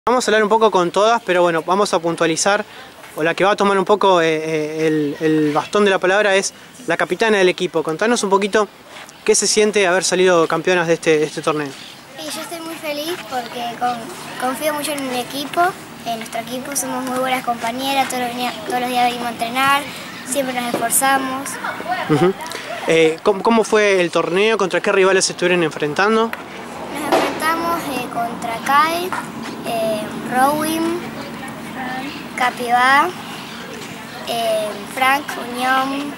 Vamos a hablar un poco con todas, pero bueno, vamos a puntualizar, o la que va a tomar un poco el bastón de la palabra es la capitana del equipo. Contanos un poquito qué se siente haber salido campeonas de este torneo. Yo estoy muy feliz porque confío mucho en mi equipo, en nuestro equipo, somos muy buenas compañeras, todos los días venimos a entrenar, siempre nos esforzamos. ¿Cómo fue el torneo? ¿Contra qué rivales se estuvieron enfrentando? Nos enfrentamos contra CAE, Rowing, Capibá, Frank, Unión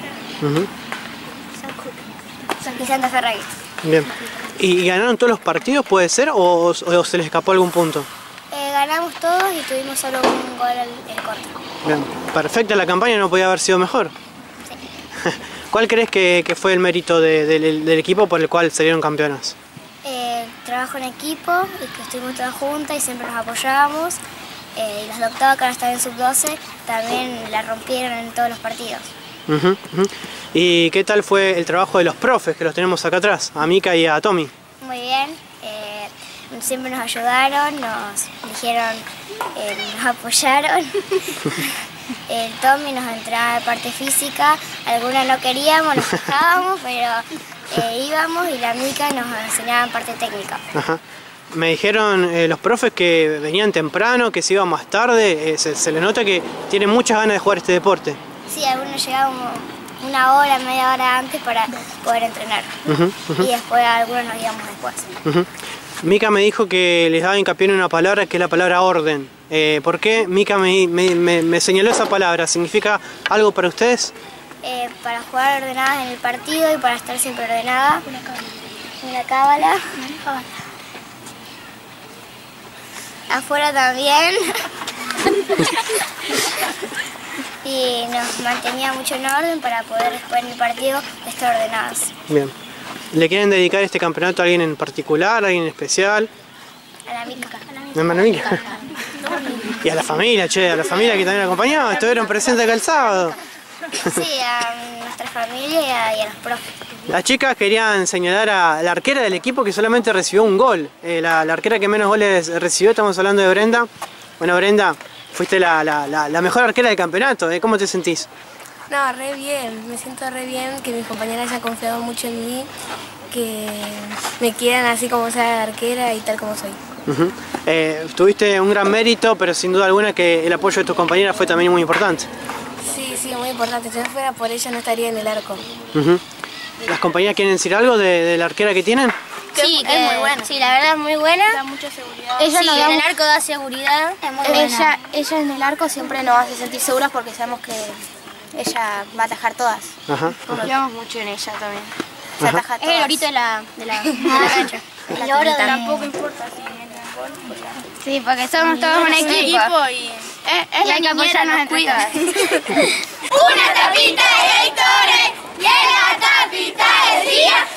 y Santa Fe Raíz. Bien. ¿Y ganaron todos los partidos, puede ser, o se les escapó algún punto? Ganamos todos y tuvimos solo un gol en contra. Bien. Perfecta la campaña, no podía haber sido mejor. Sí. ¿Cuál crees que fue el mérito del equipo por el cual salieron campeonas? Trabajo en equipo y que estuvimos todas juntas y siempre nos apoyábamos. Y las de octava, que ahora están en sub-12, también la rompieron en todos los partidos. ¿Y qué tal fue el trabajo de los profes, que los tenemos acá atrás, a Mika y a Tommy? Muy bien, siempre nos ayudaron, nos dijeron, nos apoyaron. El Tommy nos entrenaba de parte física, algunas no queríamos, nos fijábamos, pero íbamos, y la Mika nos enseñaba en parte técnica. Me dijeron los profes que venían temprano, que se iban más tarde, se les nota que tienen muchas ganas de jugar este deporte. Sí, algunos llegábamos una hora, media hora antes para poder entrenar. Y después algunos nos íbamos después. Mika me dijo que les daba hincapié en una palabra que es la palabra orden. ¿Por qué Mika me señaló esa palabra? ¿Significa algo para ustedes? Para jugar ordenadas en el partido y para estar siempre ordenada. Una cábala. Afuera también. Y nos mantenía mucho en orden para poder después en el partido estar ordenadas. Bien. ¿Le quieren dedicar este campeonato a alguien en particular, a alguien en especial? A la Mika. ¿A la Mika? Y a la familia, che, a la familia que también acompañaba, estuvieron presentes acá el sábado. Sí, a nuestra familia y a los profes. Las chicas querían señalar a la arquera del equipo que solamente recibió un gol. La arquera que menos goles recibió, estamos hablando de Brenda. Bueno, Brenda, fuiste la mejor arquera del campeonato, ¿eh? ¿Cómo te sentís? No, re bien, me siento re bien, que mis compañeras hayan confiado mucho en mí, que me quieran así como soy la arquera y tal como soy. Tuviste un gran mérito, pero sin duda alguna que el apoyo de tus compañeras fue también muy importante. Sí, muy importante. Si no fuera por ella no estaría en el arco. ¿Las compañeras quieren decir algo de la arquera que tienen? Sí, que es muy buena. Sí, la verdad es muy buena. Da mucha seguridad. Ella en el arco da seguridad. Es muy buena. Ella en el arco siempre nos hace sentir seguras porque sabemos que ella va a atajar todas. Confiamos mucho en ella también. Se ataja todas. Es el orito de la cancha. El oro de Tampoco importa si viene el gol. Sí, porque somos todos un equipo. Es la que apoyarnos entre todas. Una tapita de Gatorade y en la tapita decía